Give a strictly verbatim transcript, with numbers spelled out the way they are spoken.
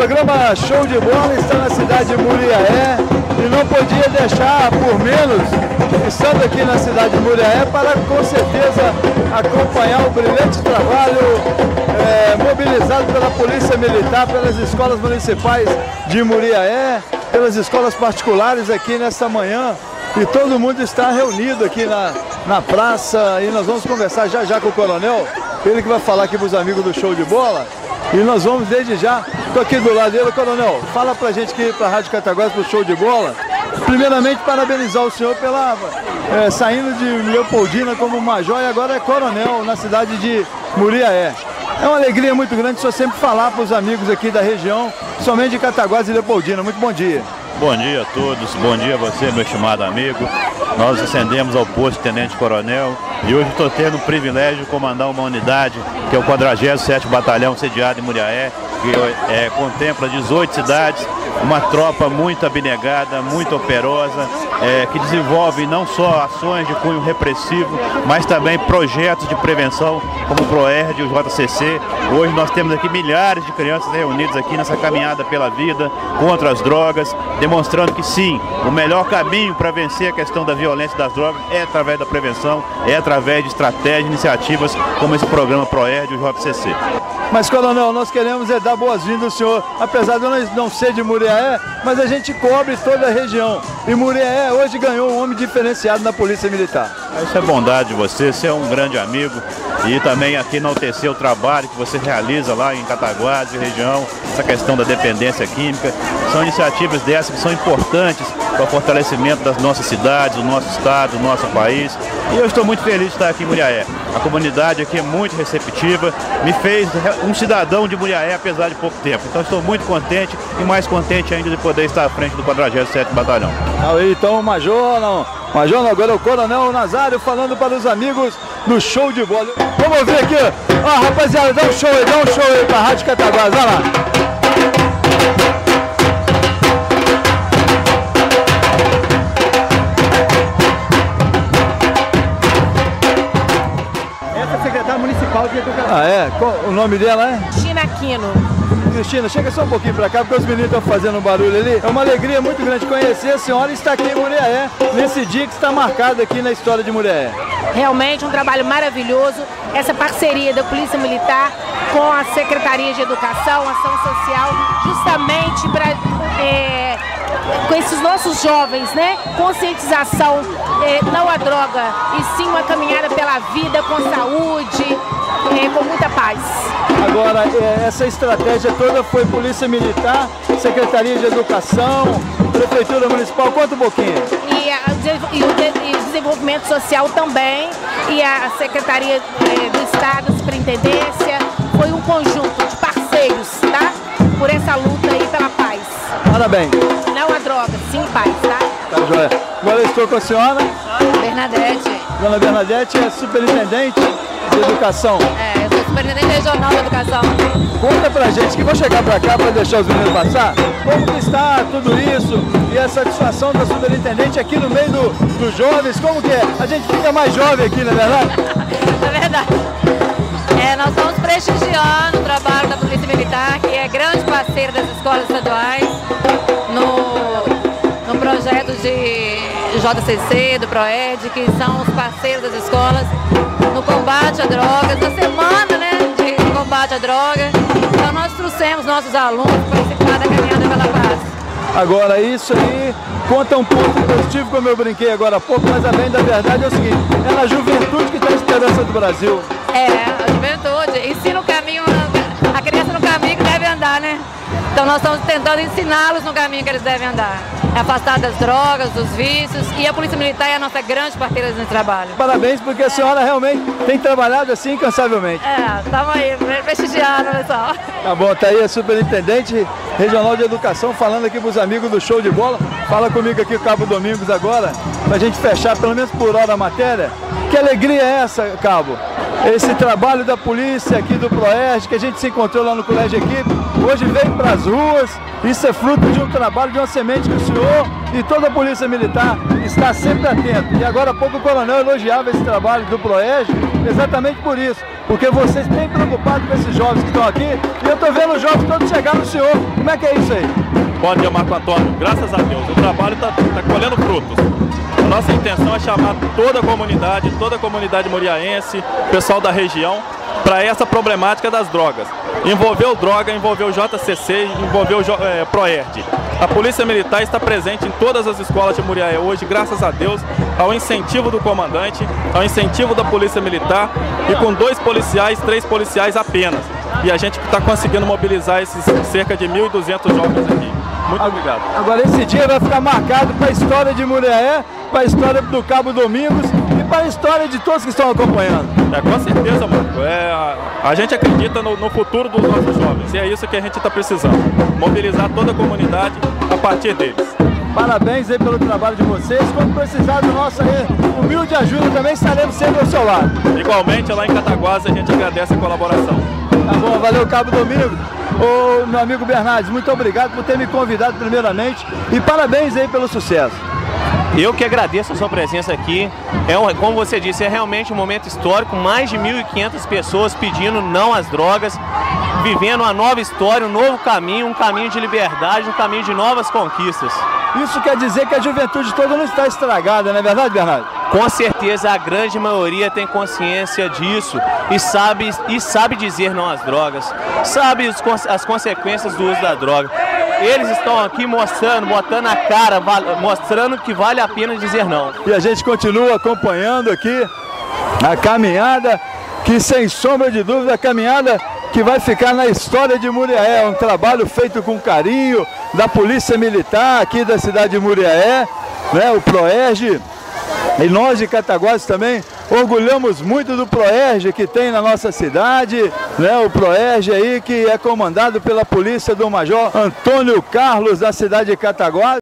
programa Show de Bola está na cidade de Muriaé e não podia deixar por menos, estando aqui na cidade de Muriaé, para com certeza acompanhar o brilhante trabalho é, mobilizado pela Polícia Militar, pelas escolas municipais de Muriaé, pelas escolas particulares aqui nessa manhã. E todo mundo está reunido aqui na, na praça e nós vamos conversar já já com o coronel, ele que vai falar aqui para os amigos do Show de Bola. E nós vamos desde já, estou aqui do lado dele, coronel, fala pra gente aqui para a Rádio Cataguases, para o Show de Bola. Primeiramente, parabenizar o senhor pela é, saindo de Leopoldina como major e agora é coronel na cidade de Muriaé. É uma alegria muito grande o senhor sempre falar para os amigos aqui da região, somente de Cataguases e Leopoldina. Muito bom dia. Bom dia a todos, bom dia a você, meu estimado amigo. Nós ascendemos ao posto de tenente-coronel e hoje estou tendo o privilégio de comandar uma unidade, que é o quadragésimo sétimo Batalhão sediado em Muriaé, que é, contempla dezoito cidades, uma tropa muito abnegada, muito operosa, é, que desenvolve não só ações de cunho repressivo, mas também projetos de prevenção, como o PROERD e o J C C. Hoje nós temos aqui milhares de crianças reunidas aqui nessa caminhada pela vida, contra as drogas, demonstrando que sim, o melhor caminho para vencer a questão da violência das drogas é através da prevenção, é através de estratégias, iniciativas como esse programa PROERD e o J C C. Mas, coronel, nós queremos é dar boas-vindas ao senhor, apesar de eu não ser de Muriaé, mas a gente cobre toda a região. E Muriaé hoje ganhou um homem diferenciado na Polícia Militar. Isso é bondade de você, você é um grande amigo e também aqui enaltecer o trabalho que você realiza lá em Cataguases e região, essa questão da dependência química. São iniciativas dessas que são importantes para o fortalecimento das nossas cidades, do nosso estado, do nosso país. E eu estou muito feliz de estar aqui em Muriaé. A comunidade aqui é muito receptiva, me fez um cidadão de Muriaé, apesar de pouco tempo. Então estou muito contente e mais contente ainda de poder estar à frente do quadragésimo sétimo Batalhão. Aí, então, Major, não. Major, não, agora é o Coronel Nazário falando para os amigos do Show de Bola. Vamos ver aqui. Ó, ah, rapaziada, dá um show aí, dá um show aí para a Rádio Cataguases, olha lá. De educação. Ah, é? Qual, o nome dela é? Cristina Aquino. Cristina, chega só um pouquinho pra cá, porque os meninos estão fazendo um barulho ali. É uma alegria muito grande conhecer a senhora e estar aqui em Muriaé, nesse dia que está marcado aqui na história de Muriaé. Realmente um trabalho maravilhoso, essa parceria da Polícia Militar com a Secretaria de Educação, Ação Social, justamente para é, com esses nossos jovens, né? Conscientização, é, não a droga, e sim uma caminhada pela vida com saúde, é, com muita paz. Agora, é, essa estratégia toda foi Polícia Militar, Secretaria de Educação, Prefeitura Municipal, conta um pouquinho. E, a, e, o, de, e o Desenvolvimento Social também, e a Secretaria é, do Estado, a Superintendência, foi um conjunto de parceiros, tá? Por essa luta aí pela paz. Parabéns. Não a droga, sim paz, tá? Tá, joia. Agora eu estou com a senhora. Bernadette. Dona Bernadette é superintendente de educação. É, eu sou superintendente regional de educação. Conta pra gente, que vou chegar pra cá para deixar os meninos passar, como que está tudo isso e a satisfação da superintendente aqui no meio do, dos jovens, como que é? A gente fica mais jovem aqui, não é verdade? É verdade. É, nós estamos prestigiando o trabalho da Polícia Militar, que é grande parceira das escolas estaduais, no, no projeto de J C C, do PROERD, que são os parceiros das escolas, no combate à droga, na semana, né, de combate à droga. Então nós trouxemos nossos alunos para participar da caminhada pela paz. Agora isso aí conta um ponto positivo, como eu brinquei agora há pouco, mas a bem da verdade é o seguinte, é na juventude que tem a esperança do Brasil. É, a juventude ensina o caminho, a criança no caminho que deve andar, né? Então nós estamos tentando ensiná-los no caminho que eles devem andar. É afastar das drogas, dos vícios, e a Polícia Militar é a nossa grande parceira nesse trabalho. Parabéns, porque a senhora realmente tem trabalhado assim incansavelmente. É, estamos aí, prestigiando, pessoal. Tá bom, tá aí a Superintendente Regional de Educação falando aqui pros amigos do Show de Bola. Fala comigo aqui o Cabo Domingos agora, pra gente fechar pelo menos por hora a matéria. Que alegria é essa, Cabo? Esse trabalho da polícia aqui do Proerj, que a gente se encontrou lá no Colégio Equipe, hoje veio para as ruas. Isso é fruto de um trabalho, de uma semente que o senhor e toda a Polícia Militar está sempre atento. E agora há pouco o coronel elogiava esse trabalho do Proerj exatamente por isso, porque vocês têm preocupado com esses jovens que estão aqui, e eu estou vendo os jovens todos chegar no senhor. Como é que é isso aí? Bom dia, Marco Antônio. Graças a Deus, o trabalho está tá colhendo frutos. A nossa intenção é chamar toda a comunidade, toda a comunidade muriaense, pessoal da região, para essa problemática das drogas. Envolveu droga, envolveu J C C, envolveu é, Proerj. A Polícia Militar está presente em todas as escolas de Muriaé hoje, graças a Deus, ao incentivo do comandante, ao incentivo da Polícia Militar, e com dois policiais, três policiais apenas. E a gente está conseguindo mobilizar esses cerca de mil e duzentos jovens aqui. Muito obrigado. Agora esse dia vai ficar marcado para a história de Muriaé, para a história do Cabo Domingos e para a história de todos que estão acompanhando. É, com certeza, Marco. É, a, a gente acredita no, no futuro dos nossos jovens, e é isso que a gente está precisando. Mobilizar toda a comunidade a partir deles. Parabéns aí pelo trabalho de vocês. Quando precisar da nossa aí, humilde ajuda, também estaremos sempre ao seu lado. Igualmente, lá em Cataguases, a gente agradece a colaboração. Tá bom, valeu, Cabo Domingos. Ô, meu amigo Bernardes, muito obrigado por ter me convidado primeiramente e parabéns aí pelo sucesso. Eu que agradeço a sua presença aqui. É um, como você disse, é realmente um momento histórico. Mais de mil e quinhentas pessoas pedindo não às drogas, vivendo uma nova história, um novo caminho, um caminho de liberdade, um caminho de novas conquistas. Isso quer dizer que a juventude toda não está estragada, não é verdade, Bernardo? Com certeza a grande maioria tem consciência disso e sabe, e sabe dizer não às drogas, sabe as, as consequências do uso da droga. Eles estão aqui mostrando, botando a cara, mostrando que vale a pena dizer não. E a gente continua acompanhando aqui a caminhada, que sem sombra de dúvida a caminhada que vai ficar na história de Muriaé. É um trabalho feito com carinho da Polícia Militar aqui da cidade de Muriaé, né, o Proerj. E nós de Cataguases também orgulhamos muito do Proerj que tem na nossa cidade, né? O Proerj aí que é comandado pela polícia do Major Antônio Carlos da cidade de Cataguases.